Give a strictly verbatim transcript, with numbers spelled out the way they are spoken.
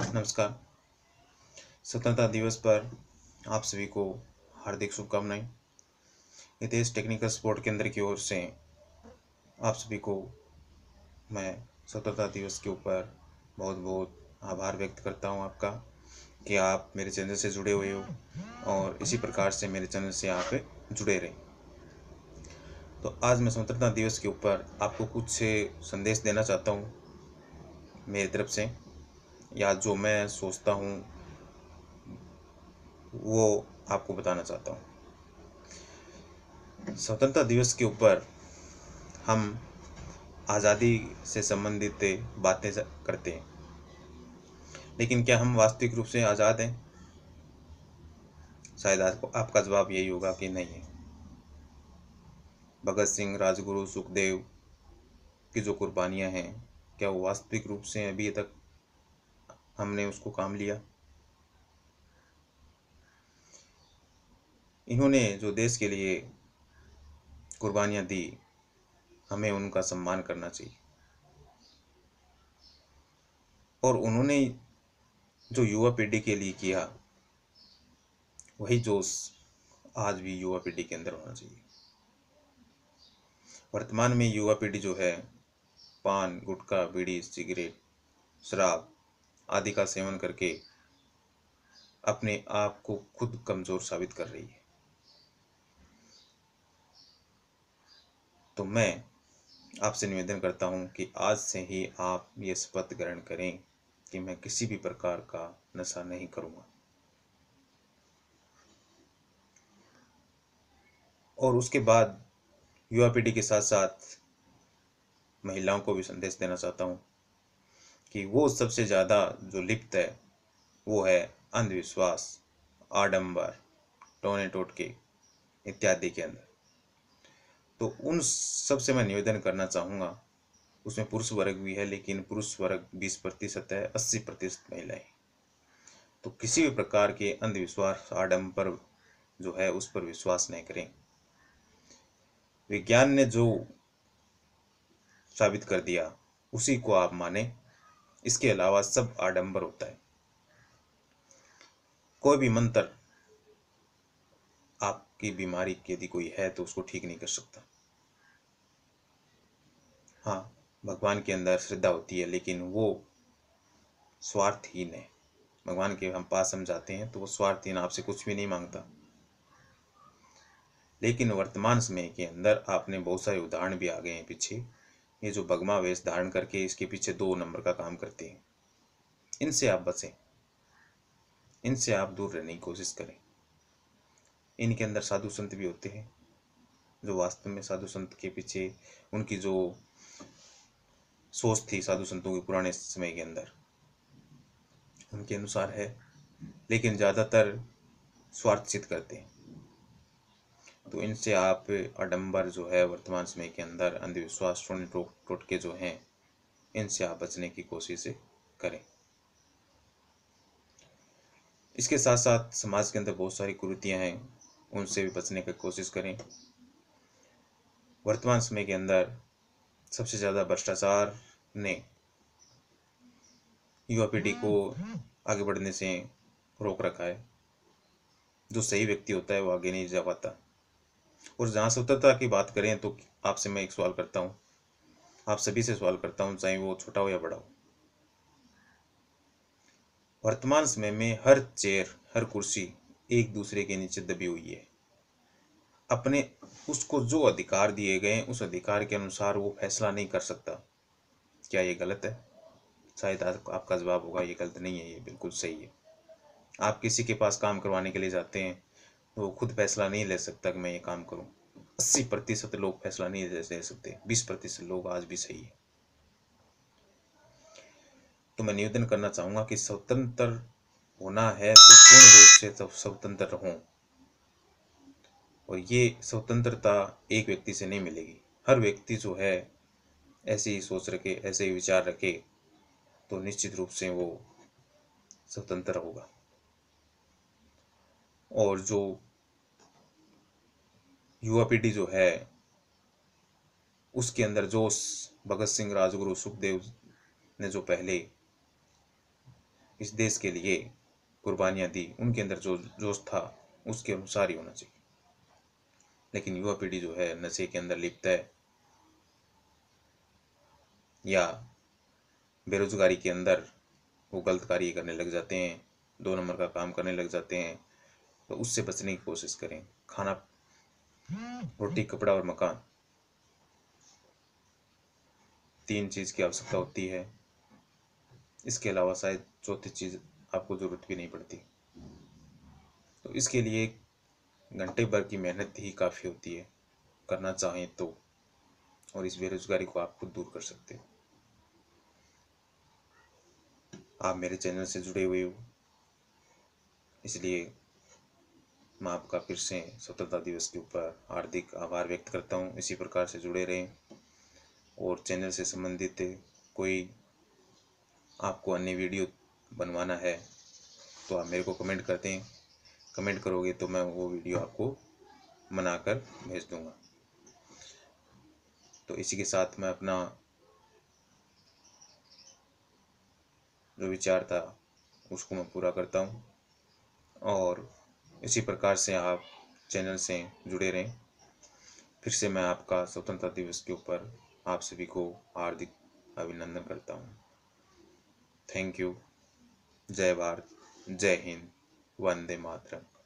नमस्कार। स्वतंत्रता दिवस पर आप सभी को हार्दिक शुभकामनाएं। हितेश टेक्निकल सपोर्ट केंद्र की ओर से आप सभी को मैं स्वतंत्रता दिवस के ऊपर बहुत बहुत आभार व्यक्त करता हूं आपका कि आप मेरे चैनल से जुड़े हुए हो और इसी प्रकार से मेरे चैनल से आप जुड़े रहें। तो आज मैं स्वतंत्रता दिवस के ऊपर आपको कुछ संदेश देना चाहता हूं मेरी तरफ से, या जो मैं सोचता हूं वो आपको बताना चाहता हूं। स्वतंत्रता दिवस के ऊपर हम आज़ादी से संबंधित बातें करते हैं, लेकिन क्या हम वास्तविक रूप से आज़ाद हैं? शायद आपको आपका जवाब यही होगा कि नहीं है। भगत सिंह, राजगुरु, सुखदेव की जो कुर्बानियां हैं, क्या वो वास्तविक रूप से अभी तक हमने उसको काम लिया? इन्होंने जो देश के लिए कुर्बानियां दी, हमें उनका सम्मान करना चाहिए। और उन्होंने जो युवा पीढ़ी के लिए किया, वही जोश आज भी युवा पीढ़ी के अंदर होना चाहिए। वर्तमान में युवा पीढ़ी जो है पान, गुटखा, बीड़ी, सिगरेट, शराब आदि का सेवन करके अपने आप को खुद कमजोर साबित कर रही है। तो मैं आपसे निवेदन करता हूं कि आज से ही आप ये शपथ ग्रहण करें कि मैं किसी भी प्रकार का नशा नहीं करूंगा। और उसके बाद युवा पीढ़ी के साथ साथ महिलाओं को भी संदेश देना चाहता हूं कि वो सबसे ज़्यादा जो लिप्त है वो है अंधविश्वास, आडंबर, टोने टोटके इत्यादि के अंदर। तो उन सबसे मैं निवेदन करना चाहूँगा, उसमें पुरुष वर्ग भी है, लेकिन पुरुष वर्ग बीस प्रतिशत है, अस्सी प्रतिशत महिलाएं। तो किसी भी प्रकार के अंधविश्वास, आडंबर जो है उस पर विश्वास नहीं करें। विज्ञान ने जो साबित कर दिया उसी को आप माने, इसके अलावा सब आडंबर होता है। कोई भी मंत्र आपकी बीमारी की यदि कोई है तो उसको ठीक नहीं कर सकता। हाँ, भगवान के अंदर श्रद्धा होती है, लेकिन वो स्वार्थहीन है। भगवान के हम पास हम जाते हैं तो वो स्वार्थहीन, आपसे कुछ भी नहीं मांगता। लेकिन वर्तमान समय के अंदर आपने बहुत सारे उदाहरण भी आ गए हैं पीछे, ये जो भगवा वेश धारण करके इसके पीछे दो नंबर का काम करते हैं, इनसे आप बचें, इनसे आप दूर रहने की कोशिश करें। इनके अंदर साधु संत भी होते हैं, जो वास्तव में साधु संत के पीछे उनकी जो सोच थी साधु संतों के पुराने समय के अंदर उनके अनुसार है, लेकिन ज़्यादातर स्वार्थ सिद्ध करते हैं। तो इनसे आप आडंबर जो है वर्तमान समय के अंदर, अंधविश्वास, टोने टोटके जो हैं, इनसे आप बचने की कोशिश करें। इसके साथ साथ समाज के अंदर बहुत सारी कुरीतियां हैं, उनसे भी बचने की कोशिश करें। वर्तमान समय के अंदर सबसे ज़्यादा भ्रष्टाचार ने युवा पीढ़ी को आगे बढ़ने से रोक रखा है। जो सही व्यक्ति होता है वो आगे नहीं जा पाता। और जहाँ स्वतंत्रता की बात करें तो आपसे मैं एक सवाल करता हूँ, आप सभी से सवाल करता हूँ, चाहे वो छोटा हो या बड़ा हो। वर्तमान समय में हर चेयर, हर कुर्सी एक दूसरे के नीचे दबी हुई है। अपने उसको जो अधिकार दिए गए उस अधिकार के अनुसार वो फैसला नहीं कर सकता। क्या ये गलत है? शायद आपका जवाब होगा ये गलत नहीं है, ये बिल्कुल सही है। आप किसी के पास काम करवाने के लिए जाते हैं तो वो खुद फैसला नहीं ले सकता कि मैं ये काम करूं। अस्सी प्रतिशत लोग फैसला नहीं ले सकते, बीस प्रतिशत लोग आज भी सही है। तो मैं निवेदन करना चाहूंगा कि स्वतंत्र होना है तो पूर्ण रूप से स्वतंत्र रहूं। और ये स्वतंत्रता एक व्यक्ति से नहीं मिलेगी। हर व्यक्ति जो है ऐसी ही सोच रखे, ऐसे ही विचार रखे, तो निश्चित रूप से वो स्वतंत्र होगा। और जो युवा पीढ़ी जो है उसके अंदर जोश, भगत सिंह, राजगुरु, सुखदेव ने जो पहले इस देश के लिए कुर्बानियाँ दी, उनके अंदर जो जोश था उसके अनुसार ही होना चाहिए। लेकिन युवा पीढ़ी जो है नशे के अंदर लिप्त है या बेरोजगारी के अंदर वो गलत कार्य करने लग जाते हैं, दो नंबर का काम करने लग जाते हैं, तो उससे बचने की कोशिश करें। खाना, रोटी, कपड़ा और मकान, तीन चीज़ की आवश्यकता होती है। इसके अलावा शायद चौथी चीज़ आपको ज़रूरत भी नहीं पड़ती। तो इसके लिए घंटे भर की मेहनत ही काफ़ी होती है, करना चाहें तो, और इस बेरोजगारी को आप खुद दूर कर सकते हो। आप मेरे चैनल से जुड़े हुए हो, इसलिए मैं आपका फिर से स्वतंत्रता दिवस के ऊपर हार्दिक आभार व्यक्त करता हूँ। इसी प्रकार से जुड़े रहें, और चैनल से संबंधित कोई आपको अन्य वीडियो बनवाना है तो आप मेरे को कमेंट कर दें। कमेंट करोगे तो मैं वो वीडियो आपको बनाकर भेज दूंगा। तो इसी के साथ मैं अपना जो विचार था उसको मैं पूरा करता हूँ, और इसी प्रकार से आप चैनल से जुड़े रहें। फिर से मैं आपका स्वतंत्रता दिवस के ऊपर आप सभी को हार्दिक अभिनंदन करता हूँ। Thank you. जय भारत, जय हिंद, वंदे मातरम।